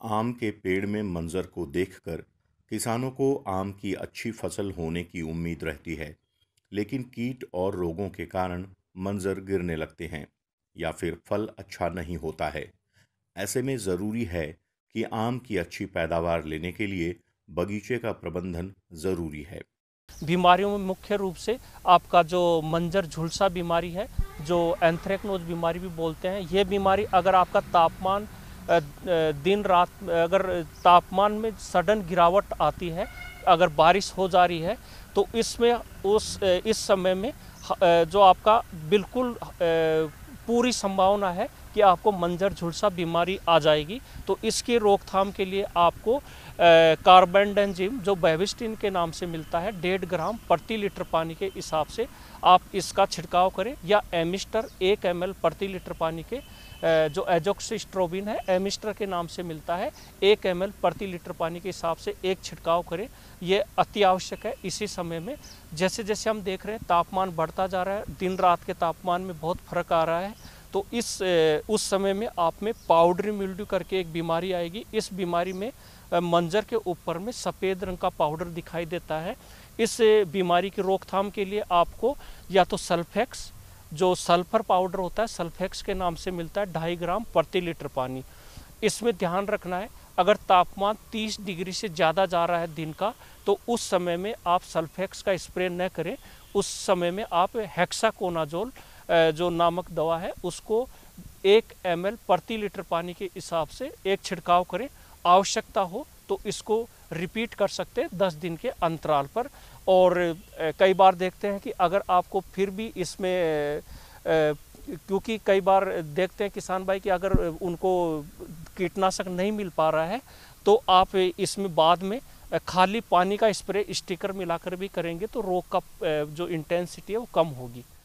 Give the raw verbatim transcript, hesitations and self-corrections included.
आम के पेड़ में मंजर को देखकर किसानों को आम की अच्छी फसल होने की उम्मीद रहती है, लेकिन कीट और रोगों के कारण मंजर गिरने लगते हैं या फिर फल अच्छा नहीं होता है। ऐसे में ज़रूरी है कि आम की अच्छी पैदावार लेने के लिए बगीचे का प्रबंधन ज़रूरी है। बीमारियों में मुख्य रूप से आपका जो मंजर झुलसा बीमारी है, जो एंथ्रेक्नोज बीमारी भी बोलते हैं, ये बीमारी अगर आपका तापमान अ, अ, दिन रात अगर तापमान में सडन गिरावट आती है, अगर बारिश हो जा रही है, तो इसमें उस अ, इस समय में अ, जो आपका बिल्कुल अ, पूरी संभावना है कि आपको मंजर झुलसा बीमारी आ जाएगी। तो इसकी रोकथाम के लिए आपको कार्बेंडाजिम जो बेविस्टिन के नाम से मिलता है, डेढ़ ग्राम प्रति लीटर पानी के हिसाब से आप इसका छिड़काव करें, या एमिस्टर एक एम एल प्रति लीटर पानी के जो एजोक्सिस्ट्रोबिन है एमिस्टर के नाम से मिलता है, एक एम एल प्रति लीटर पानी के हिसाब से एक छिड़काव करें। ये अति आवश्यक है इसी समय में। जैसे जैसे हम देख रहे हैं तापमान बढ़ता जा रहा है, दिन रात के तापमान में बहुत फर्क आ रहा है, तो इस उस समय में आप में पाउडरी मिल्ड्यू करके एक बीमारी आएगी। इस बीमारी में मंजर के ऊपर में सफ़ेद रंग का पाउडर दिखाई देता है। इस बीमारी की रोकथाम के लिए आपको या तो सल्फेक्स, जो सल्फर पाउडर होता है, सल्फेक्स के नाम से मिलता है, ढाई ग्राम प्रति लीटर पानी। इसमें ध्यान रखना है, अगर तापमान तीस डिग्री से ज़्यादा जा रहा है दिन का, तो उस समय में आप सल्फेक्स का स्प्रे न करें। उस समय में आप हेक्साकोनाजोल जो नामक दवा है उसको एक एम एल प्रति लीटर पानी के हिसाब से एक छिड़काव करें। आवश्यकता हो तो इसको रिपीट कर सकते हैं दस दिन के अंतराल पर। और कई बार देखते हैं कि अगर आपको फिर भी इसमें, क्योंकि कई बार देखते हैं किसान भाई कि अगर उनको कीटनाशक नहीं मिल पा रहा है, तो आप इसमें बाद में खाली पानी का स्प्रे स्टिकर मिलाकर भी करेंगे, तो रोग का जो इंटेंसिटी है वो कम होगी।